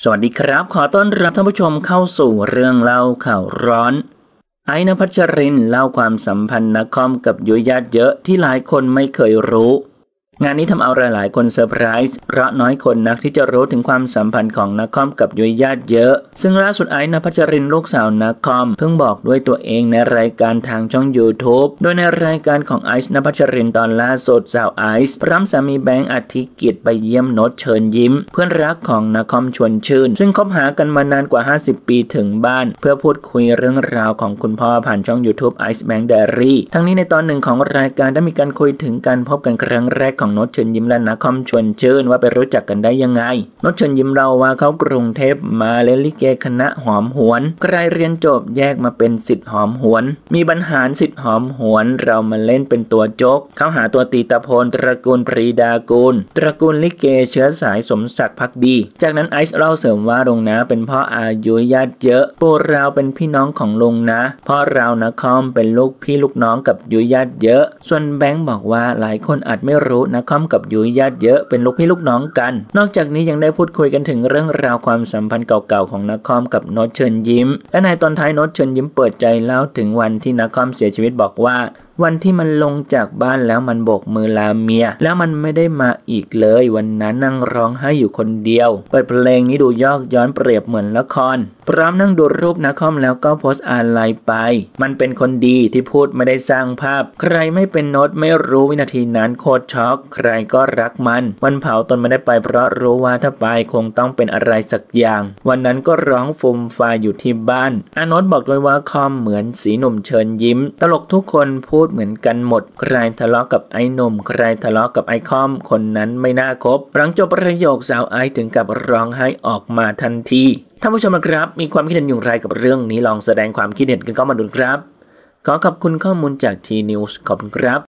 สวัสดีครับขอต้อนรับท่านผู้ชมเข้าสู่เรื่องเล่าข่าวร้อนไอ้ ณภัชรินเล่าความสัมพันธ์นักคอมกับยุ้ยญาติเยอะที่หลายคนไม่เคยรู้งานนี้ทำเอาหลายๆคนเซอร์ไพรส์เพราะน้อยคนนักที่จะรู้ถึงความสัมพันธ์ของนักคอมกับยุ้ยญาติเยอะซึ่งล่าสุดไอ้ ณภัชรินลูกสาวนักคอมเพิ่งบอกด้วยตัวเองในรายการทางช่อง YouTube โดยในรายการของไอซ์ ณภัชรินตอนล่าสุดสาวไอซ์พร้อมสามีแบงค์อธิกิจไปเยี่ยมโน้ตเชิญยิ้มเพื่อนรักของนักคอมชวนชื่นซึ่งคบหากันมานานกว่า50ปีถึงบ้านเพื่อพูดคุยเรื่องราวของคุณพ่อผ่านช่อง YouTube Ice Bank Diary ทั้งนี้ในตอนหนึ่งของรายการได้มีการคุยถึงการพบกันครั้งแรกของโน้ตเชิญยิ้มและนักคอมชวนชื่นว่าไปรู้จักกันได้ยังไงโน้ตเชิญยิ้มเล่าว่าเขากรุงเทพมาเล่นลิเกคณะหอมหวนใครเรียนจบแยกมาเป็นศิษย์หอมหวนมีบรรหารศิษย์หอมหวนเรามาเล่นเป็นตัวโจ๊กเขาหาตัวตีตะโพนตระกูลปรีดากูลตระกูลลิเกเชื้อสายสมศักดิ์ภักดีจากนั้นไอซ์เล่าเสริมว่าลุงนะเป็นพ่ออายุญาติเยอะปู่เราเป็นพี่น้องของลุงนะพ่อเรานะคอมเป็นลูกพี่ลูกน้องกับยุ้ยญาติเยอะส่วนแบงค์บอกว่าหลายคนอาจไม่รู้นะคอมกับยุ้ยญาติเยอะเป็นลูกพี่ลูกน้องกันนอกจากนี้ยังได้พูดคุยกันถึงเรื่องราวความสัมพันธ์เก่าๆของนักคอมกับโน้ตเชิญยิ้มและในตอนท้ายโน้ตเชิญยิ้มเปิดใจเล่าถึงวันที่นักคอมเสียชีวิตบอกว่าวันที่มันลงจากบ้านแล้วมันโบกมือลาเมียแล้วมันไม่ได้มาอีกเลยวันนั้นนั่งร้องไห้อยู่คนเดียวเปิดเพลงนี้ดูยอกย้อนเปรียบเหมือนละครพร้อมนั่งดูรูปนักคอมแล้วก็โพสต์อาลัยไปมันเป็นคนดีที่พูดไม่ได้สร้างภาพใครไม่เป็นโน้ตไม่รู้วินาทีนั้นโคตรช็อกใครก็รักมันวันเผาตนไม่ได้ไปเพราะรู้ว่าถ้าไปคงต้องเป็นอะไรสักอย่างวันนั้นก็ร้องฟูมฟายอยู่ที่บ้านโน้ตบอกด้วยว่าคอมเหมือนสีหนุ่มเชิญยิ้มตลกทุกคนพูดเหมือนกันหมดใครทะเลาะกับไอ้หนุ่มใครทะเลาะกับไอ้คอมคนนั้นไม่น่าคบหลังจบประโยคสาวไอถึงกับร้องไห้ออกมาทันทีท่านผู้ชมครับมีความคิดเห็นอย่างไรกับเรื่องนี้ลองแสดงความคิดเห็นกันเข้ามาดูครับขอขอบคุณข้อมูลจาก T News ขอบคุณครับ